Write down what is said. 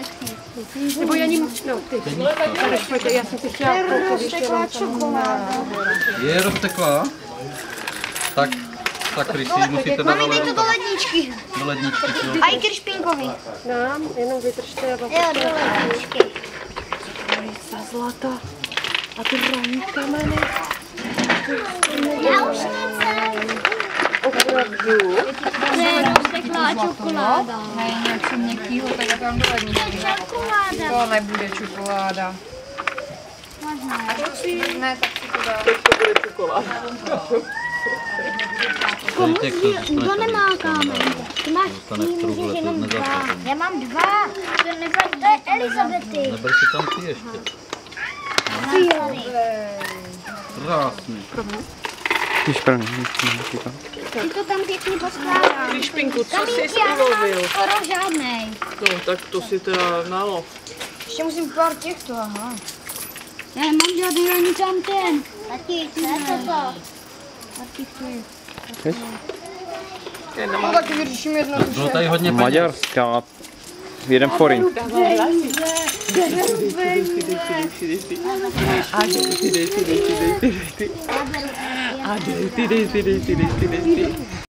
Nebo já ním, no ty. Já jsem si chtěla koupit ještě jenom čokoláda. Je rozteklá? Tak Krysi, musíte dát Mami, dej to do ledničky. do ledničky. A i kryšpínkový. Dám, jenom vydržte. Jo, do ledničky. Za zlata. A ty raní kameny. Já už nechcem. Opravdu. To je rozteklá čokoláda. Ne, něco měkkýho, tak já tam do ledničky. Čokoláda. To nebude čokoláda. Možná. Ne, tak si to dá. To bude čokoláda. Kdo nemá kámen? Ty máš Můžeš jenom dva. Já mám dva. To je Elizabety. Neber si tam ty ještě. Krásný. Ty šprny. Ty to tam pěkně poskládáš. Kryšpinku, co jsi Kamínky já nemám splovil? skoro žádnej. No, tak to si teda nalo. Ještě musím pár těchto, aha. Já nemám žádný ani tam ten. Tati, co je toto? No tak vyřeším jedno Bylo tady hodně peněz. Maďarská. 1 forint. A dej ty.